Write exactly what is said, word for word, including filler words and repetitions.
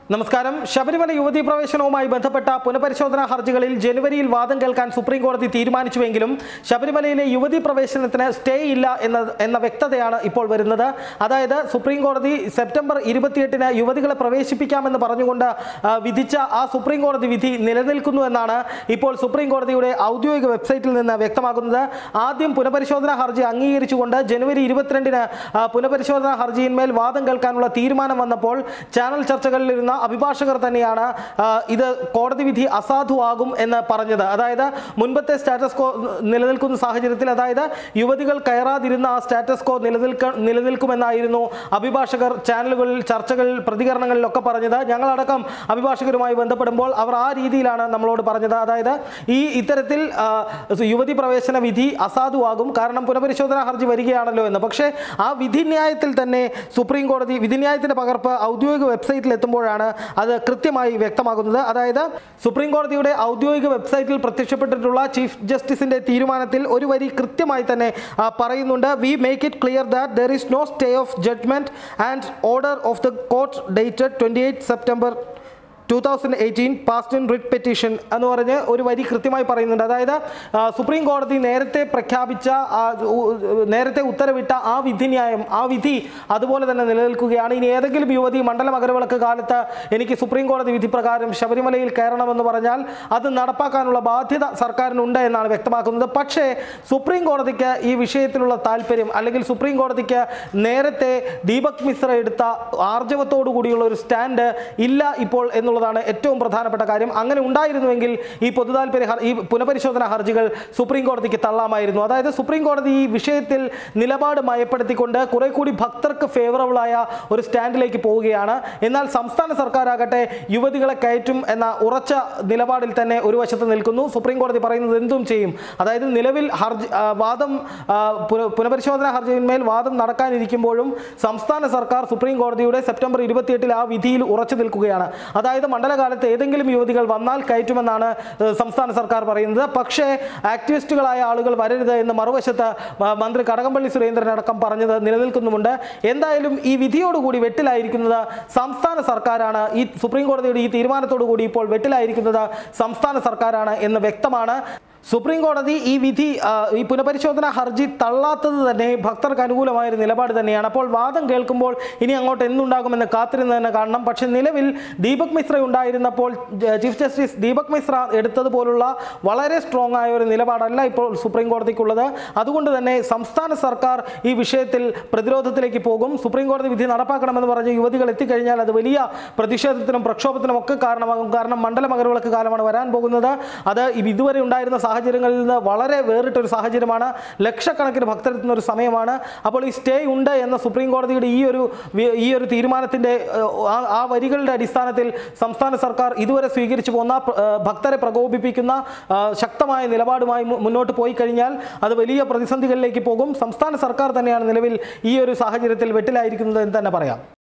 നമസ്കാരം. ശബരിമല യുവതീ പ്രവേശനവുമായി ബന്ധപ്പെട്ട പുനഃപരിശോധനാ ഹർജികളിൽ ജനുവരിയിൽ വാദം കേൾക്കാൻ സുപ്രീം കോടതി തീരുമാനിച്ചുവെങ്കിലും ശബരിമലയിലെ യുവതീ പ്രവേശനത്തിന് സ്റ്റേ ഇല്ല എന്ന എന്ന വ്യക്തതയാണ് ഇപ്പോൾ വരുന്നത്. അതായത് സുപ്രീം കോടതി സെപ്റ്റംബർ ഇരുപത്തിയെട്ടിന് യുവതികളെ പ്രവേശിപ്പിക്കാമെന്ന് പറഞ്ഞുകൊണ്ട് വിധിച്ച ആ സുപ്രീം കോടതി വിധി നിലനിൽക്കുന്നു എന്നാണ് ഇപ്പോൾ സുപ്രീം കോടതിയുടെ ഔദ്യോഗിക വെബ്സൈറ്റിൽ നിന്ന് വ്യക്തമാക്കുന്നത്. ആദ്യം പുനഃപരിശോധനാ ഹർജി അംഗീകരിച്ചുകൊണ്ട് ജനുവരി ഇരുപത്തിരണ്ടിന് പുനഃപരിശോധനാ ഹർജിയിന്മേൽ വാദം കേൾക്കാനുള്ള തീരുമാനം വന്നപ്പോൾ ചാനൽ ചർച്ചകളിലിരുന്ന അഭിഭാഷകർ തന്നെയാണ് ഇത് കോടതി വിധി അസാധുവാകും എന്ന് പറഞ്ഞത്. അതായത് മുൻപത്തെ സ്റ്റാറ്റസ് കോ നിലനിൽക്കുന്ന സാഹചര്യത്തിൽ, അതായത് യുവതികൾ കയറാതിരുന്ന ആ സ്റ്റാറ്റസ് കോ നിലനിൽക്ക നിലനിൽക്കുമെന്നായിരുന്നു അഭിഭാഷകർ ചാനലുകളിൽ ചർച്ചകളിൽ പ്രതികരണങ്ങളിലൊക്കെ പറഞ്ഞത്. ഞങ്ങളടക്കം അഭിഭാഷകരുമായി ബന്ധപ്പെടുമ്പോൾ അവർ ആ രീതിയിലാണ് നമ്മളോട് പറഞ്ഞത്. അതായത് ഈ ഇത്തരത്തിൽ യുവതി പ്രവേശന വിധി അസാധുവാകും, കാരണം പുനഃപരിശോധനാ ഹർജി വരികയാണല്ലോ എന്ന്. പക്ഷേ ആ വിധിന്യായത്തിൽ തന്നെ സുപ്രീം കോടതി വിധിന്യായത്തിന്റെ പകർപ്പ് ഔദ്യോഗിക വെബ്സൈറ്റിൽ എത്തുമ്പോഴാണ് അത് കൃത്യമായി വ്യക്തമാകുന്നത്. അതായത് സുപ്രീം കോടതിയുടെ ഔദ്യോഗിക വെബ്സൈറ്റിൽ പ്രത്യക്ഷപ്പെട്ടിട്ടുള്ള ചീഫ് ജസ്റ്റിസിന്റെ തീരുമാനത്തിൽ ഒരു വരി കൃത്യമായി തന്നെ പറയുന്നുണ്ട്. We make it clear that there is no stay of judgment and order of the court dated twenty eight September two thousand eighteen passed in writ petition എന്ന് പറഞ്ഞ് ഒരു വരി കൃത്യമായി പറയുന്നുണ്ട്. അതായത് സുപ്രീം കോടതി നേരത്തെ പ്രഖ്യാപിച്ച നേരത്തെ ഉത്തരവിട്ട ആ വിധിന്യായം, ആ വിധി അതുപോലെ തന്നെ നിലനിൽക്കുകയാണ്. ഇനി ഏതെങ്കിലും യുവതി മണ്ഡല മകരവിളക്ക് കാലത്ത് എനിക്ക് സുപ്രീം കോടതി വിധി പ്രകാരം ശബരിമലയിൽ കയറണമെന്ന് പറഞ്ഞാൽ അത് നടപ്പാക്കാനുള്ള ബാധ്യത സർക്കാരിനുണ്ട് എന്നാണ് വ്യക്തമാക്കുന്നത്. പക്ഷേ സുപ്രീം കോടതിക്ക് ഈ വിഷയത്തിലുള്ള താല്പര്യം, അല്ലെങ്കിൽ സുപ്രീം കോടതിക്ക് നേരത്തെ ദീപക് മിശ്ര എടുത്ത ആർജവത്തോടു കൂടിയുള്ള ഒരു സ്റ്റാൻഡ് ഇല്ല ഇപ്പോൾ എന്നുള്ള ാണ് ഏറ്റവും പ്രധാനപ്പെട്ട കാര്യം. അങ്ങനെ ഉണ്ടായിരുന്നുവെങ്കിൽ ഈ പൊതുതാൽപര്യ ഈ പുനഃപരിശോധനാ ഹർജികൾ സുപ്രീം കോടതിക്ക് തള്ളാമായിരുന്നു. അതായത് സുപ്രീം കോടതി ഈ വിഷയത്തിൽ നിലപാട് മയപ്പെടുത്തിക്കൊണ്ട് കുറെ കൂടി ഭക്തർക്ക് ഫേവറബിളായ ഒരു സ്റ്റാൻഡിലേക്ക് പോവുകയാണ്. എന്നാൽ സംസ്ഥാന സർക്കാരാകട്ടെ യുവതികളെ കയറ്റും എന്ന ഉറച്ച നിലപാടിൽ തന്നെ ഒരു വശത്ത് നിൽക്കുന്നു. സുപ്രീം കോടതി പറയുന്നത് എന്തും ചെയ്യും. അതായത് നിലവിൽ ഹർജി വാദം പുനഃപരിശോധനാ ഹർജിയിന്മേൽ വാദം നടക്കാനിരിക്കുമ്പോഴും സംസ്ഥാന സർക്കാർ സുപ്രീം കോടതിയുടെ സെപ്റ്റംബർ ഇരുപത്തിയെട്ടിൽ ആ വിധിയിൽ ഉറച്ചു നിൽക്കുകയാണ്. അതായത് മണ്ഡലകാലത്ത് ഏതെങ്കിലും യുവതികൾ വന്നാൽ കയറ്റുമെന്നാണ് സംസ്ഥാന സർക്കാർ പറയുന്നത്. പക്ഷേ ആക്ടിവിസ്റ്റുകളായ ആളുകൾ വരരുത് എന്ന് മറുവശത്ത് മന്ത്രി കടകംപള്ളി സുരേന്ദ്രൻ അടക്കം പറഞ്ഞത് നിലനിൽക്കുന്നുമുണ്ട്. എന്തായാലും ഈ വിധിയോടുകൂടി വെട്ടിലായിരിക്കുന്നത് സംസ്ഥാന സർക്കാരാണ്. ഈ സുപ്രീം കോടതിയുടെ ഈ തീരുമാനത്തോടു കൂടി ഇപ്പോൾ വെട്ടിലായിരിക്കുന്നത് സംസ്ഥാന സർക്കാരാണ് എന്ന് വ്യക്തമാണ്. സുപ്രീം കോടതി ഈ വിധി ഈ പുനഃപരിശോധനാ ഹർജി തള്ളാത്തത് തന്നെ ഭക്തർക്ക് അനുകൂലമായൊരു നിലപാട് തന്നെയാണ്. അപ്പോൾ വാദം കേൾക്കുമ്പോൾ ഇനി അങ്ങോട്ട് എന്തുണ്ടാകുമെന്ന് കാത്തിരുന്ന് തന്നെ കാണണം. പക്ഷെ നിലവിൽ ദീപക് മിശ്ര ഉണ്ടായിരുന്നപ്പോൾ ചീഫ് ജസ്റ്റിസ് ദീപക് മിശ്ര എടുത്തതുപോലുള്ള വളരെ സ്ട്രോങ് ആയ ഒരു നിലപാടല്ല ഇപ്പോൾ സുപ്രീം കോടതിക്കുള്ളത്. അതുകൊണ്ട് തന്നെ സംസ്ഥാന സർക്കാർ ഈ വിഷയത്തിൽ പ്രതിരോധത്തിലേക്ക് പോകും. സുപ്രീം കോടതി വിധി നടപ്പാക്കണമെന്ന് പറഞ്ഞ് യുവതികൾ എത്തിക്കഴിഞ്ഞാൽ അത് വലിയ പ്രതിഷേധത്തിനും പ്രക്ഷോഭത്തിനും ഒക്കെ കാരണമാകും. കാരണം മണ്ഡല മകരവിളക്ക് കാലമാണ് വരാൻ പോകുന്നത്. അത് ഇതുവരെ ഉണ്ടായിരുന്ന സാഹചര്യങ്ങളിൽ നിന്ന് വളരെ വേറിട്ടൊരു സാഹചര്യമാണ്. ലക്ഷക്കണക്കിന് ഭക്തരെത്തുന്ന ഒരു സമയമാണ്. അപ്പോൾ ഈ സ്റ്റേ ഉണ്ട് എന്ന സുപ്രീം കോടതിയുടെ ഈ ഒരു ഈ ഒരു തീരുമാനത്തിൻ്റെ ആ വരികളുടെ അടിസ്ഥാനത്തിൽ സംസ്ഥാന സർക്കാർ ഇതുവരെ സ്വീകരിച്ചു പോകുന്ന ഭക്തരെ പ്രകോപിപ്പിക്കുന്ന ശക്തമായ നിലപാടുമായി മുന്നോട്ട് പോയി കഴിഞ്ഞാൽ അത് വലിയ പ്രതിസന്ധികളിലേക്ക് പോകും. സംസ്ഥാന സർക്കാർ തന്നെയാണ് നിലവിൽ ഈ ഒരു സാഹചര്യത്തിൽ വെട്ടിലായിരിക്കുന്നത് എന്ന് തന്നെ പറയാം.